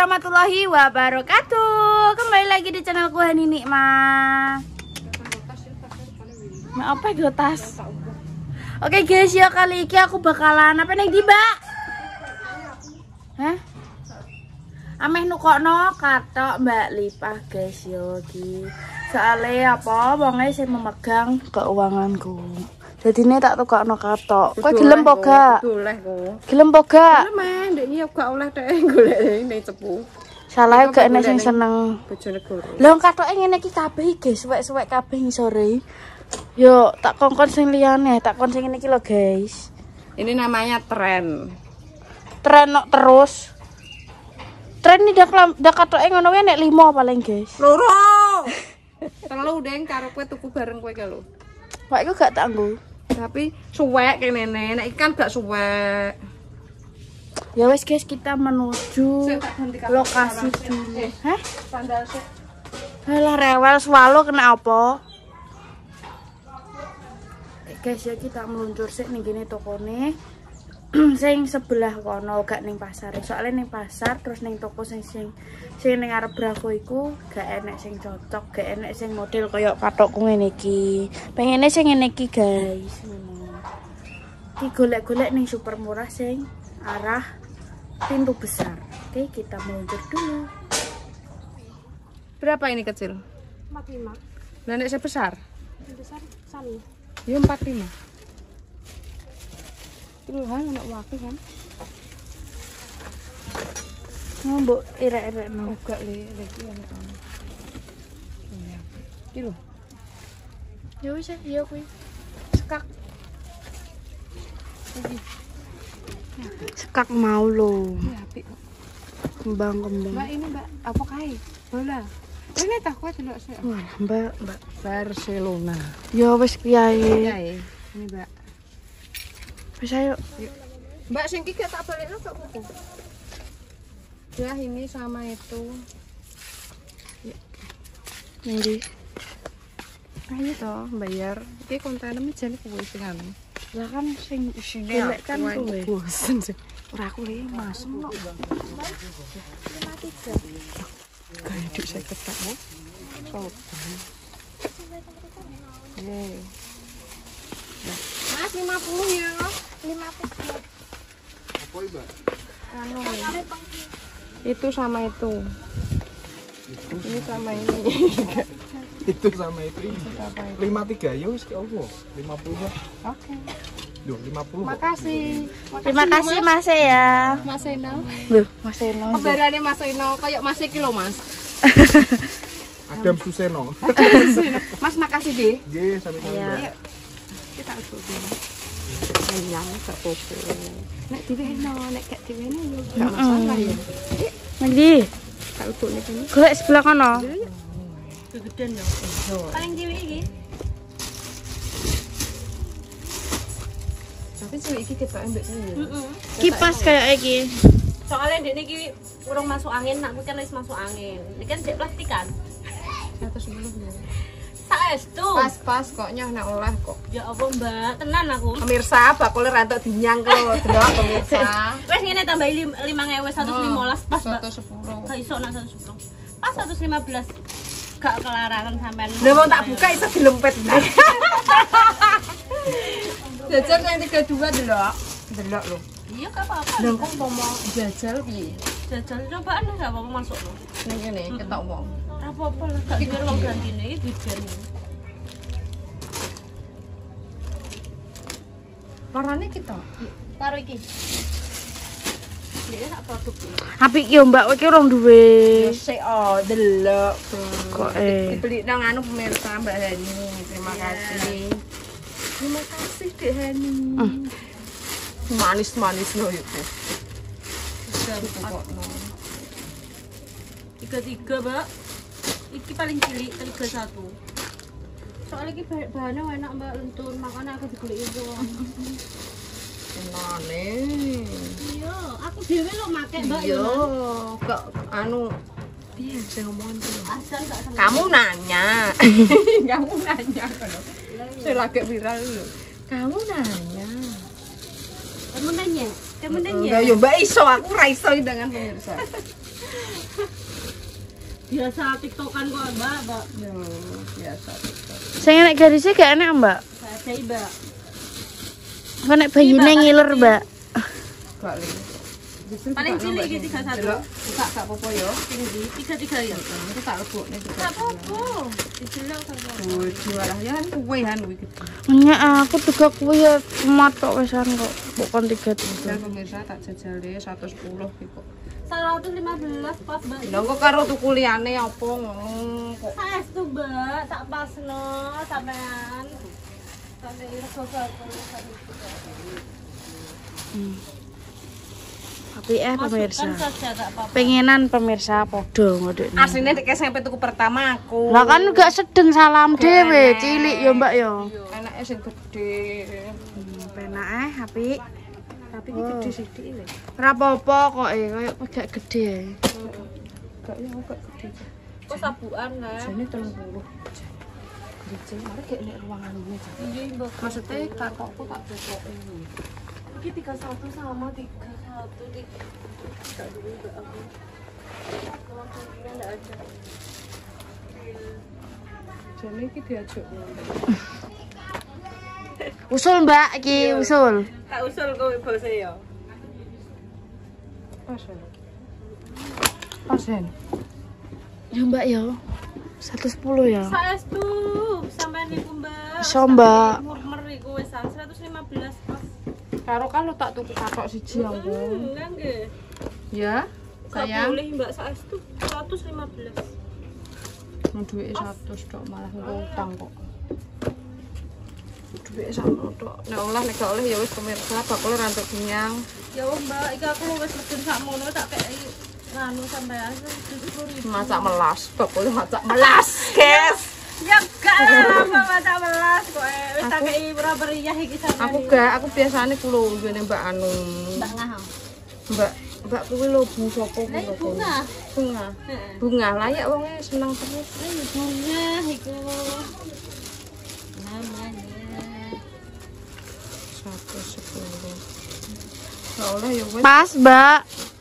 warahmatullahi wabarakatuh. Kembali lagi di channelku Hani Nikma. Nah, apa itu tas? Oke guys, ya kali ini aku bakalan apa nih di Mbak? Hah? Ameh nukokno katok Mbak Lipah guys yo iki. Soale apa wonge sing memegang keuanganku. Jadi ini tak tukokno katok. Kowe gelem po gak? Goleh kok. Gelem po gak? Gelem, ndek iki gak oleh tek golek ning cepu. Salah gak enek sing seneng. Bojone guru. Lah katoke ngene iki kabeh guys, suwek-suwek kabeh ngisore. Yo tak kongkon sing liyane, tak kon sing ngene iki lho guys. Ini namanya tren. Tren kok terus. Tren iki dak katoke ngono wae nek 5 paling guys. Loro. Telu deng karo kowe tuku bareng kowe ki lho. Wah iku gak tak nggo. Tapi suwek kene nek ikan gak suwek. Ya wes guys, kita menuju lokasi dulu. Hah? Sandal sik. Halah rewel swalo kena apa? Guys ya kita meluncur sik ning kene tokone. Sing sebelah kono gak ning pasar. Soalnya ning pasar terus ning toko sing ning arep Bravo iku gak enek sing cocok, gak enek sing model koyo patokku ngene iki. Pengene sing ngene iki guys. Iki golek-golek ning super murah sing arah pintu besar. Oke, kita meluncur dulu. Berapa ini kecil? 45. Lah nek sebesar? Besar sami. Ya 45. Puluhan anak wakil kan? Mbok irek-irekno. Enggak lagi anak ana. Iya. Iki lho. Ya wis ya kuwi. Sekak. Iki. Sekak mau lho. Iya apik kok. Kembang-kembang. Mbak ini Mbak apa kae? Bola. Ini tak kuat delok sik. Wah, Mbak. Barcelona. Ya wis kiai. Iya, ini Mbak. Wis ayo. Mbak sing iki tak balekno kok kuku. Ya ini sama itu. Ya. Nanti. Ayo toh bayar. Iki kontainer jane kuwi sing anu. Lah kan sing Isine golek kan kowe. bosen sih. Ora aku le masuk kok. Kayak dik saya ketak ya. Sopan. Ye. Mas 50 ya. 50. Apa itu, Mbak? Anu. Itu sama itu. Ini sama ini. Itu sama itu ini. 53 ya wis ke opo? 50. Oke. Loh, 50. Makasih. Terima kasih Mas ya. Mas Eno. Loh, Mas Eno. Kabarane Mas Eno kayak Mas iki lho, Mas. Adam Suseno. Mas makasih deh. Nggih, sami-sami. Iya. Kita usuk dulu. Ayam gak apa-apa. Nek diwehno, nek gak diwehno yo gak masalah ya. Nanti. Tak usuk nek ini. Golek sebelah kono. Kegedean yo. Paling cilik iki. Tapi cilik iki kebakan mbek saya. Kipas kayak iki. Soalnya ndekne iki urung masuk angin, nak kan wis masuk angin. Ini kan dek plastikan. 110 ya. Saestu. Pas-pas kok nyoh nek oleh kok. Ya apa, Mbak? Tenan aku. Pemirsa bakule rantuk dinyang kok, delok pemirsa. Wes ngene tambahi 5.000 115 pas, Mbak. 110. Gak iso nak 110. Pas 115. Gak kelarangan sampean. Lah mau tak buka iso dilempet. Jajal yang 32 delok. Delok lho. Iya gak apa-apa. Lah kok mau jajal piye? Jajal cobaan gak apa-apa masuk lho. Ning kene ketok wong. Ora apa-apa lah, gak dikira wong gantine iki bidan. Warnane kita. Karo iki. Iki sak produk iki. Apik yo Mbak, kowe iki urung duwe. Sik delok. Kok Dibeli nang anu pemirsa Mbak Hani. Terima kasih. Terima kasih Dek Hani. Manis-manis loh itu. Bisa dipokokno. 33, Mbak. Iki paling cilik 31. Soalnya iki bahannya enak, Mbak, lentur, makanya aku digoleki wong. Senane. Iya, aku dhewe lho make, Mbak. Iya, kok anu piye sing ngomongan kuwi? Asal gak seneng. Kamu nanya. Kamu nanya kono. Saya lagi viral lho. Kamu nanya. Kamu nanya. Enggak yo Mbak iso, aku ra iso dengan pemirsa. Biasa tiktokan kok mbak. Yo, biasa. Sing nek garisnya gak enak, Mbak. Saya ada mbak. Kok nek bayine ngiler, Mbak. Gak li. Paling cilik iki 31. Gak apa-apa yo. Tinggi 33 ya. Itu tak lebokne. Gak apa-apa. Dijelok sama. Oh, jualah ya kan kuwe kan kuwi gitu. Nya aku juga kuwi ya matok wesan kok. Kok kon 3. Dan pemirsa tak jajale 110 iki kok. 115 pas mbak. Lha kok karo tuku liyane apa ngono kok. Saestu mbak, tak pasno sampean. Sampai rego Tapi pemirsa. Masukkan saja tak apa-apa. Pengenan pemirsa podo ngodekne. Asline nek SMP tuku pertama aku. Lah kan gak sedeng salam dhewe, cilik ya, Mbak ya. Enake sing gede. Penake apik. Tapi iki gede sithik lho. Ora apa-apa kok koyo agak gede ae. Gak ya gak gede. Kok sabuan lah. Jane 30. Gede, mari gek nek ruangan ini. Iya mbak. Maksudnya kakakku tak tutup ini. Ini 31 sama 31 tak dulu mbak aku. Kalau kuncinya enggak ada. Jane iki diajak Usul Mbak iki usul. Tak usul kowe bose ya. Pasen. Ya Mbak ya. 110 ya. Saestu sampean niku mbak. Iso, Mbak. Murmer iku wis 115 pas. Karo kan lu tak tuku katok siji aku. Enggak nggih. Ya, Gak sayang. boleh mbak saestu 115. Mau duit 100 tok malah ngutang kok. Duit sama tok. Nek olah nek gak oleh ya wis pemirsa bakule rantuk kenyang. Ya wong mbak, iki aku wis mesen sakmono tak kei nganu sampean 10.000. Masak melas, bakule masak melas, guys. Ya gak lah masak melas kok wis tak kei ora meriah iki sampean. Aku biasane kulo ngene Mbak anu. Mbak ngah. Mbak kuwi lho bu sapa kuwi? Bunga. Bunga. Heeh. Bunga layak wonge seneng terus. Bunga iku. Namanya 110. Gak oleh ya wis. Pas, Mbak.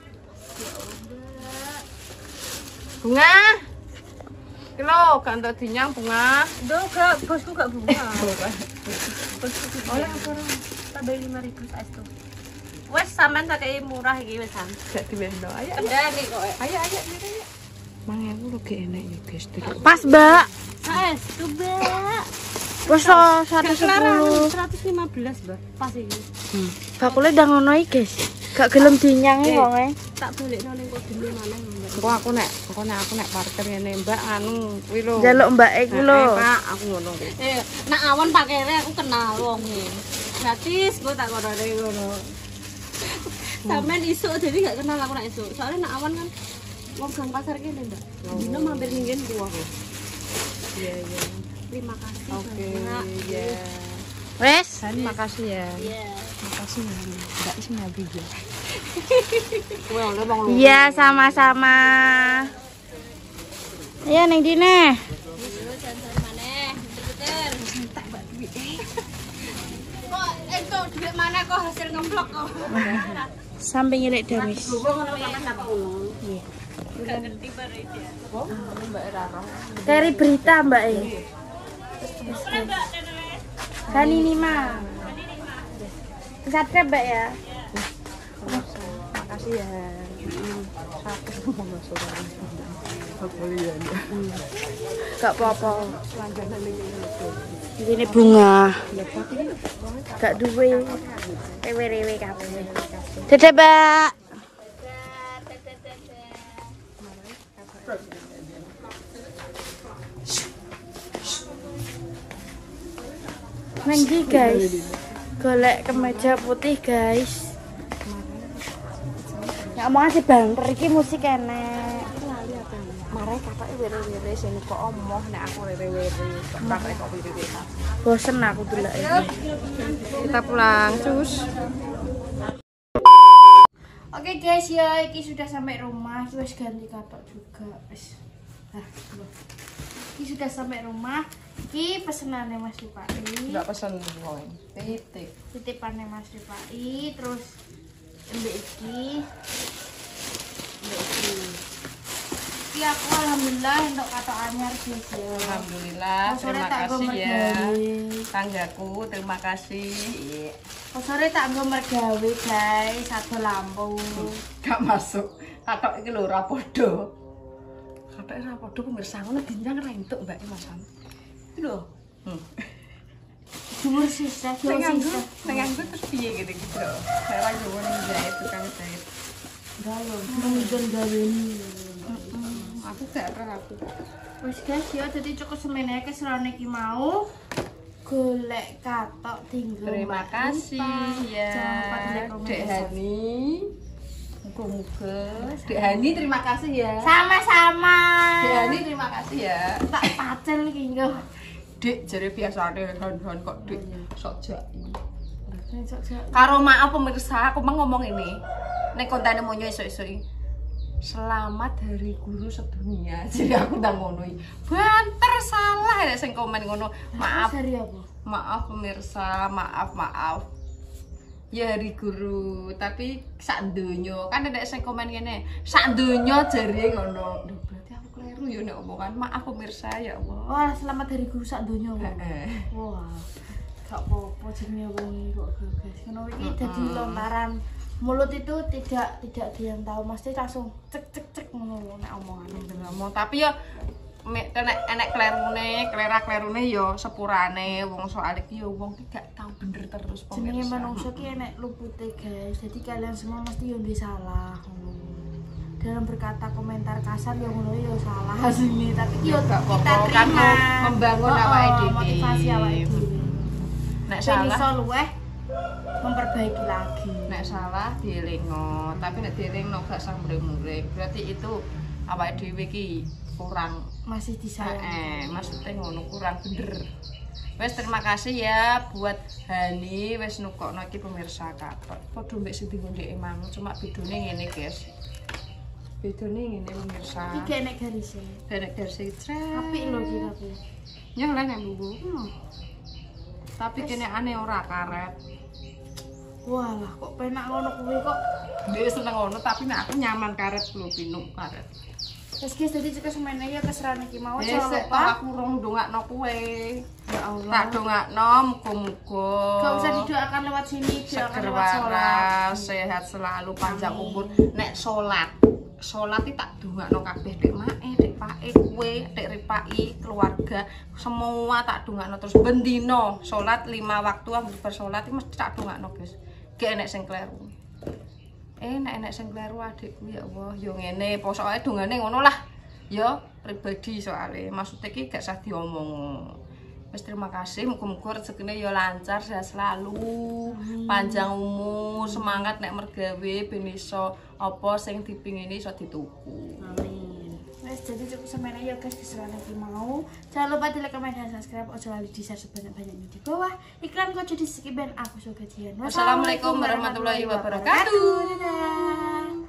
Bunga. Kilo gak entuk dinyang bunga. Duh, gak, bosku gak bunga. Oleh apa ora? Tambah 5.000 saestu. Wes sampean tak kei murah iki wis sam. Gak diwendo. Ayo. Kendani kok. Ayo. Mang aku lho gak enak ya guys. Pas, Mbak. Saestu, Mbak. Wes 110. 115, Mbak. Pas iki. Bakule ndang ngono iki, guys. Gak gelem dinyangi wong e. Tak balekno ning kok dene maneh, Mbak. Engko aku nek parkir ngene Mbak anu kuwi lho. Njaluk Mbak e ku lho. Pak, aku ngono kuwi. Nak awan pakere aku kenal wong e. Gratis kok tak korone ngono. Sampeyan isuk jadi gak kenal aku nak isuk. Soalnya nak awan kan wong gang pasar kene, Mbak. Dino mampir ning kene ku aku. Iya. Terima kasih. Oke, Mbak. ya. Wes. Terima kasih ya. Iya. Makasih ya. Enggak sih nabi ya. Kowe oleh bang. Iya, sama-sama. Iya, ning dine. Jangan maneh, betul. Tak Mbak duit. Kok itu duit mana kok hasil ngemplok kok. Sampai ngilik dawis. Iya. Enggak ngerti bare dia. Mbak Rara. Dari berita Mbak e. Kan ini mah. Subscribe Mbak ya. Makasih ya. Satu mau masuk. Aku lihat. Gak apa-apa. Ini bunga. Gak duwe. Rewe-rewe kabeh. Dadah, Mbak. Nanti guys, golek kemeja putih guys. Nggak mau ngasih banter iki musik enek. Marah kakak wiri-wiri sini kok omoh nek aku wiri-wiri kakak kok wiri-wiri. Bosen aku dulu ini. Kita pulang, cus. Oke guys ya, iki sudah sampai rumah. Wes ganti kapak juga. Wes. Nah, ini sudah sampai rumah. Iki pesenannya Mas Rifai. Enggak pesen kowe. Titik. Titipannya Mas Rifai, terus mbek iki. Mbek iki. Iki iki aku alhamdulillah entuk katok anyar guys ya. Alhamdulillah, terima kasih ya. Tanggaku, terima kasih. Sore tak nggo mergawe guys, satu lampu. Gak masuk. Katok iki lho ora padha. Katoke ora padha pemirsa ngono dinjang ra entuk Mbak Mas. Iki lho. Jumur sisa, Tengangku terus piye gitu-gitu. Saya lagi mau jahit tukang jahit. Galon, mungkin gawene. Aku gak ora aku. Wis guys ya, dadi cukup semene iki serone iki mau. Golek katok tinggal. Terima kasih ya. Jangan lupa di komen. Dek Hani. Muga-muga. Dek Hani terima kasih ya. Sama-sama. Dek Hani terima kasih ya. Tak pacel iki engko. Dek jare biasane hon-hon kok Dek sok jaki. Sok-sok. Karo maaf pemirsa, aku mau ngomong ini. Nek kontane monyo esuk-esuk. Selamat Hari Guru Sedunia. Jadi aku ndang ngono iki. Banter salah nek sing komen ngono. Maaf. Hari apa? Maaf pemirsa, maaf. Ya Hari Guru, tapi sak donya. Kan nek sing komen ngene, sak donya jare ngono. Duh, berarti aku kleru ya nek omongan. Maaf pemirsa ya Allah. Wah, selamat Hari Guru sak donya. Heeh. Wah. Gak apa-apa jenenge wong iki kok gagas. Ngono iki dadi lontaran mulut itu tidak dia yang tahu, mesti langsung cek ngono nek omongane. Ngomong tapi ya enek klerune ya sepurane wong soal iki ya wong iki gak tau bener terus pemirsa. Jenenge manungsa ki enek lupute guys. Jadi kalian semua mesti yo ndek salah ngono. Dalam berkata komentar kasar ya ngono ya salah asline, tapi yo kita terima membangun awake dhewe. Motivasi awake dhewe. Nek Salah salah iso luweh memperbaiki lagi. Nek salah dielingno, tapi nek dielingno gak sambre-mure, berarti itu awake dhewe iki kurang Masih disayang. maksudnya ngono kurang bener. Wes terima kasih ya buat Hani wes nukokno iki pemirsa katok. Padha mbek sing ndek emang cuma bedone ngene, guys. Bedone ngene pemirsa. Iki enek garise. Enek garis Apik lho iki tapi. Nyang lene Bu. Tapi kene aneh ora karet. Walah, kok penak ngono kuwi kok. Dia seneng ngono tapi nek aku nyaman karet lho pinuk karet. Terus guys, jadi jika semene ya keserane iki mau Jangan lupa aku rong ndongakno kowe. Ya Allah. Tak dongakno muga-muga. Gak usah didoakan lewat sini, doakan Seger lewat sholat. waras, sehat selalu, panjang umur. Nek salat iki tak dongakno kabeh dek mae, dek pake, kowe, dek ripaki, keluarga, semua tak dongakno terus bendino salat 5 waktu aku bersalat iki mesti tak dongakno, guys. Gak enek sing kleru. Enek sing kleru adikku ya Allah. Yo ngene, pokoke dongane ngono lah. Yo pribadi soalnya maksudnya iki gak usah diomong. Wis terima kasih, muga-muga rezekine yo lancar, sehat selalu, panjang umur, semangat nek mergawe ben iso apa sing dipingini iso dituku. Amin. Wes jadi cukup semene ya guys keserane iki mau. Jangan lupa di like, comment, dan subscribe. Ojo lali di share sebanyak-banyaknya di bawah. Iklan kok jadi skip ben aku so gajian. Wassalamualaikum warahmatullahi wabarakatuh. Dadah.